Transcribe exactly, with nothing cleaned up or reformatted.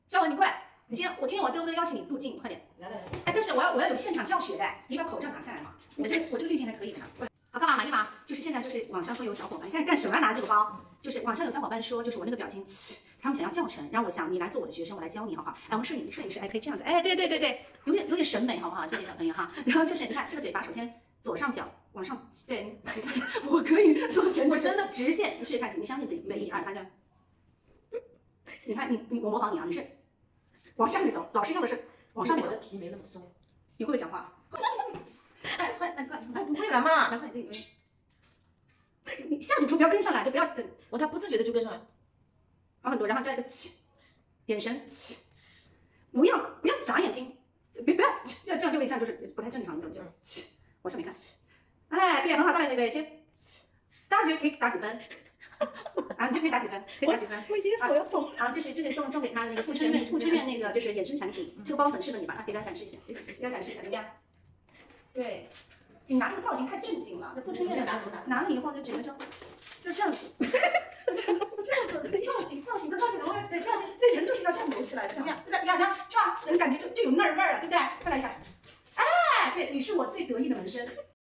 小文，你过来。你今天我今天我都都邀请你入镜，快点。 来来来。 哎，但是我要我要有现场教学的，你把口罩拿下来嘛。我这我这个滤镜还可以的呢。好，干嘛买一码？就是现在就是网上会有小伙伴，你看干什么拿这个包？就是网上有小伙伴说，就是我那个表情，他们想要教程，然后我想你来做我的学生，我来教你好不好？哎，我们摄影摄影师哎可以这样子，哎对对对对，有点有点审美好不好？谢谢小朋友哈。然后就是你看这个嘴巴，首先左上角往上，对，你看我可以做成，我真的直线，你试试看，你相信自己，预备一二三，这样。你看你你我模仿你啊，你是往下面走，老师用的是往上面走。 我的皮没那么松。 你会不会讲话？快快快快快， 不会了嘛？ 来快点，你下主厨不要跟上来，就不要等。 我他不自觉的就跟上来。 好很多，然后加一个起，眼神起，不要不要眨眼睛，别不要这样这样就会像就是不太正常那种，就起往上面看。哎，对，很好，再来这边切。大家觉得可以打几分？啊，你就可以打几分？可以打几分？ 我已经手要抖。 啊，这是这是送送给他那个富春院富春院那个就是衍生产品，这个包很适合你吧？啊，给大家展示一下，谢谢，给大家展示一下，怎么样？对，你拿这个造型太正经了，这富春院拿拿了以后就整个就就这样子，这样子造型造型这造型，我对造型对人就是要这样扭起来的，怎么样？对不对？你看你看，是吧？整个感觉就就有那儿味儿了，对不对？再来一下，哎，对，你是我最得意的纹身。